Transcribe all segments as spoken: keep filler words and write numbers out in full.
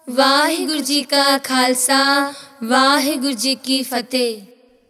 वाहिगुरु जी का खालसा, वाहिगुरु जी की फतेह।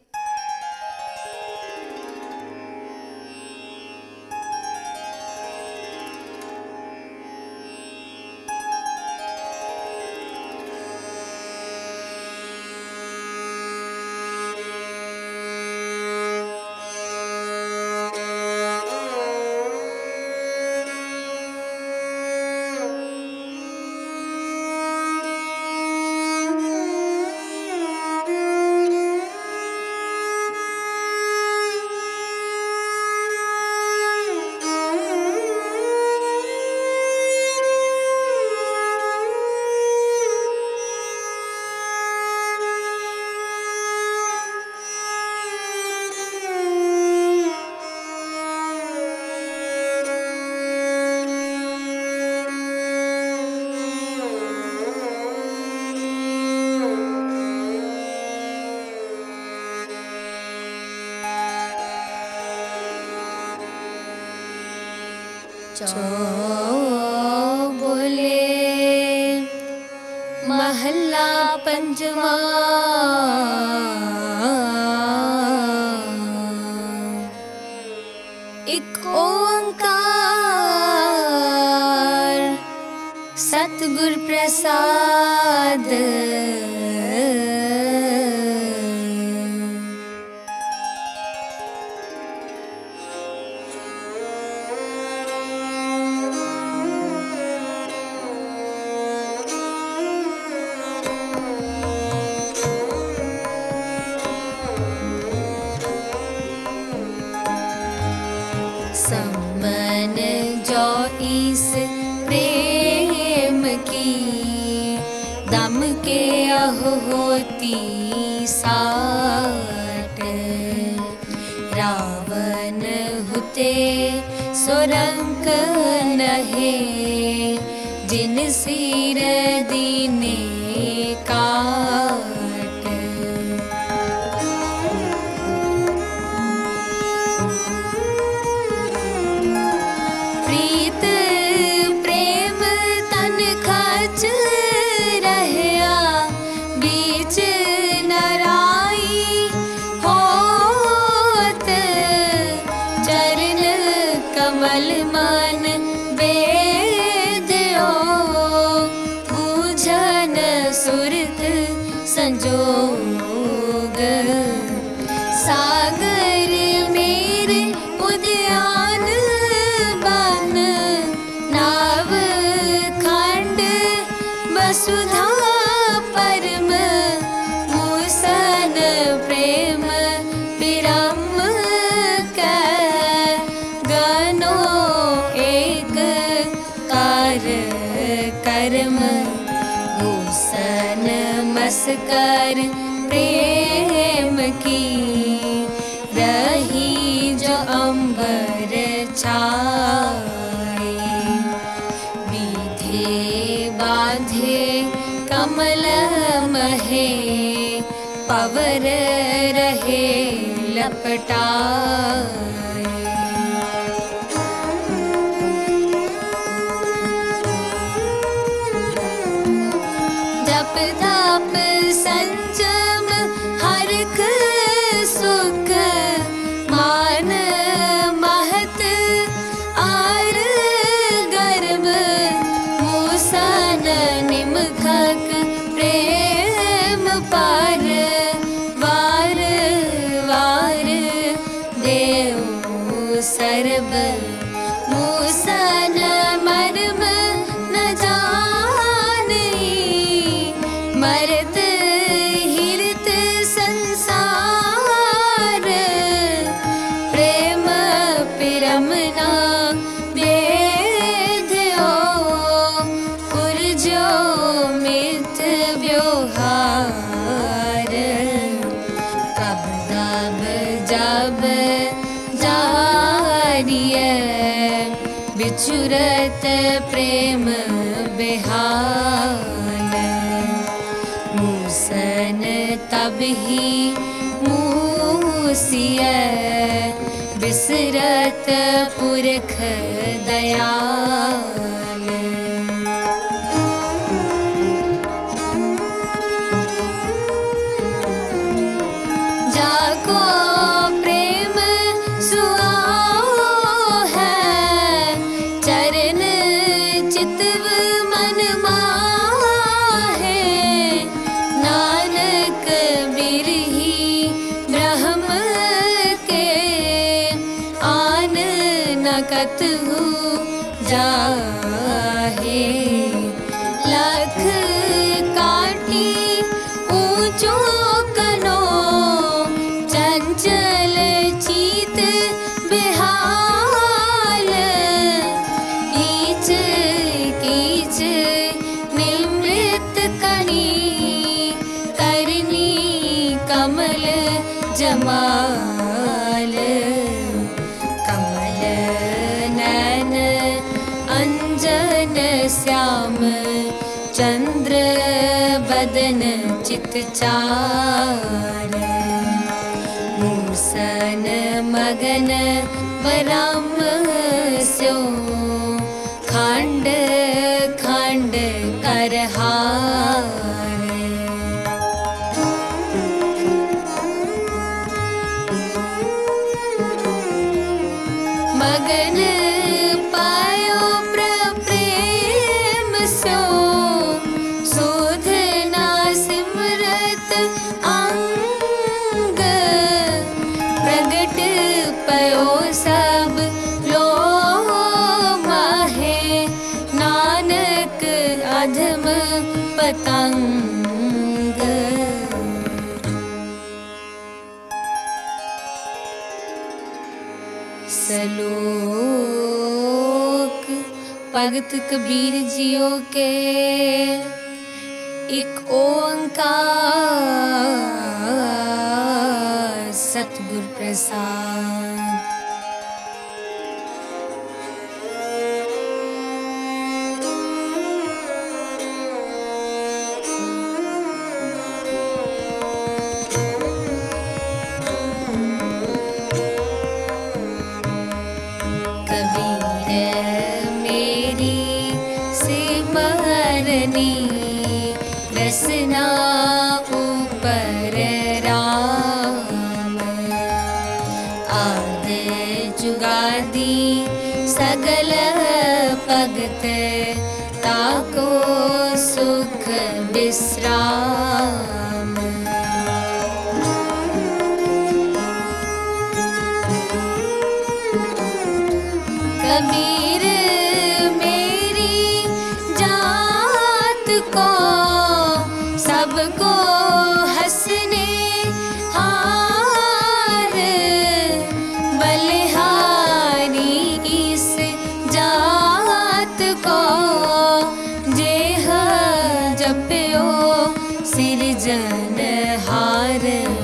बोले महला पंजवा, एक ओंकार सतगुर प्रसाद। सम्मन जो इस प्रेम की दम के अह होती साट। रावण हुते सुरंक नहे, जिन सिर दीने काट। प्रीत प्रेम तन खच रहया, बीच नराई होत। चरण कमल मन बेदयो, बूझन सुरत संजोग। सागर मेरे उद्यान बन, नाव खंड वसुधा परम। मूसन प्रेम विरम कै, गनो एक कार कर्म। मूसन मस्कर प्रेम की, रही जो अंबर छाए। विधे बांधे कमल महे, पवर रहे लपटाए। जप तप संजम हरख सुख, मान महत आर गर्भ। मूसन निमखक प्रेम पार, वार वार देव सर्व। मूसन मर्म न जानी, मरत हिरत संसार। प्रेम पिरम ना बेध्यो, पुरजो मिथ व्यवहार। कब दब जब जारिय, बिछुरत प्रेम बेहाल। मूसन तब ही मूसिय, बिसरत पुरख दयाल। मगन न कतहु जाहे, लख काटी ऊंचो कनो चंचल चीत बेहाल, कीच कीच निमृत कनी करनी कमल जमाल, कमल नैन अंजन श्याम चंद्र बदन चित चार, मूसन मगन वरम स्यो खंड खंड करहार, मगन पायो प्रप्रेम स्यो शोधना सिमरत अंग, प्रगट पयो सब लो माहे नानक अधम पतंग। सलोक भगत कबीर जियो के एक ओंकार सतगुर प्रसाद। रसना ऊपर राम, आद जुगादी सगल भगत ताको सुख विश्राम। कबीर मेरी जात को सबको हंसने हार, बलिहारी इस जात को जेह जप्यो सिरजनहार।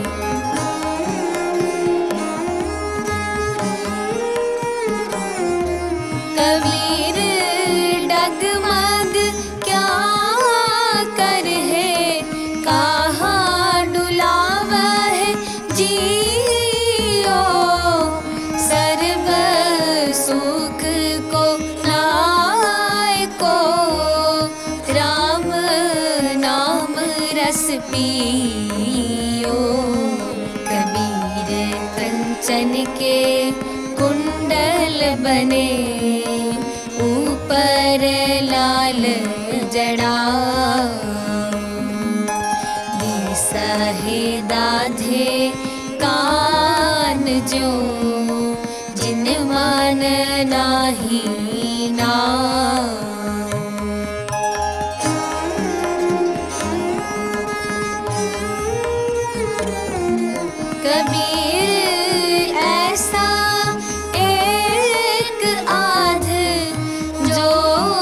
कबीर डगमग क्या कर है, कहाँ डुलावा है जियो, सर्व सुख को लाए को राम नाम रस पियो। कबीर कंचन के कुंडल बने ऊपर लाल जड़ा, सहे दाधे कान जो जिन मान नाही ना। कबीर ऐसा एक आध जो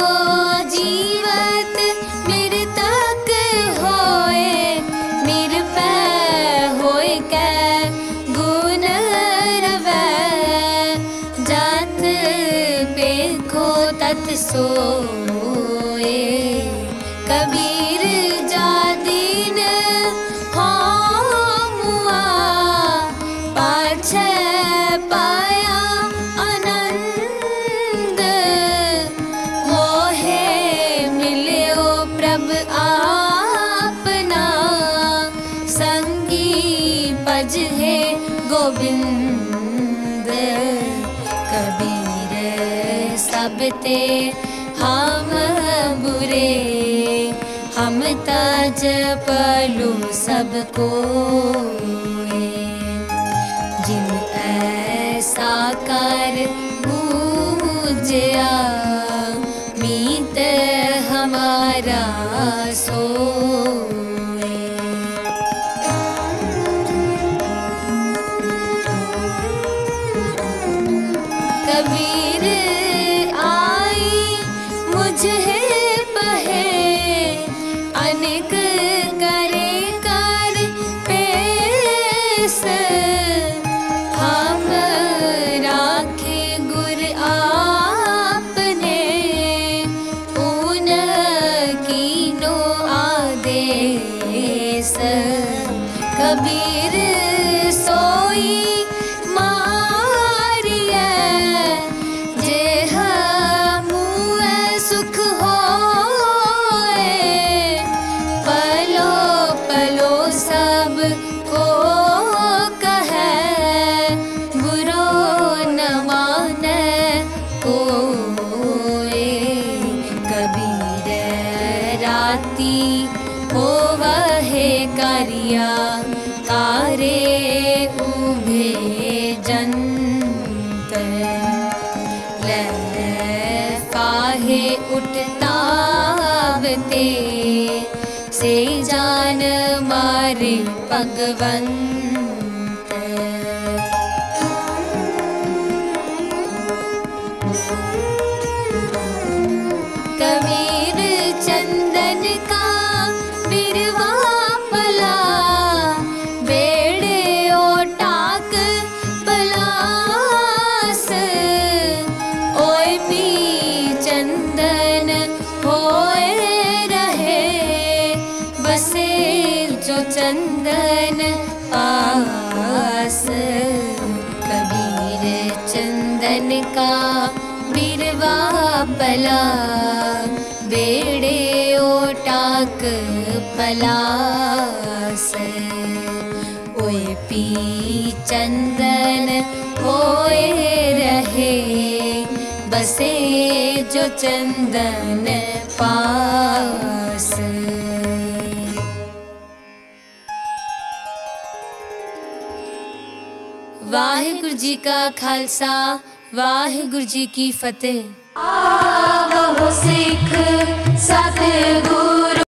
जीवत मृतक होए, निरपै होए कै गुण रवै, जात पेखो तत सोए। कबीर जादीन हो मुआ, पाछे पाया आनंद, मोहे मिल्यो प्रभ आपना, संगी पज है गोविंद। कबीर सबते हम बुरे, हम ताज पलू सबको, जिन ऐसा कर कबीर आई मुझे पहे अनेक करे कर पेश हम राखे गुर आपने ऊन कीनो आदेश कबीर सोई मारिया जेह मुए सुख होए पलो पलो सब को कहे बुरो न माने कोए कबीर राती हो वहे कारिया कारे उभे जंत ले काहे उठतावते से जान मारे भगवंत कबीर चंदन का बिरवा पला बेड़े ओटाक पलास ओए पी चंदन होए रहे बसे जो चंदन पास कबीर चंदन का बिरवा पला बेड़े ओटाक पलास ओए पी चंदन होए रहे बसे जो चंदन पास वाहिगुरु जी का खालसा वाहिगुरु जी की फतेह। आवो सिख सतगुरु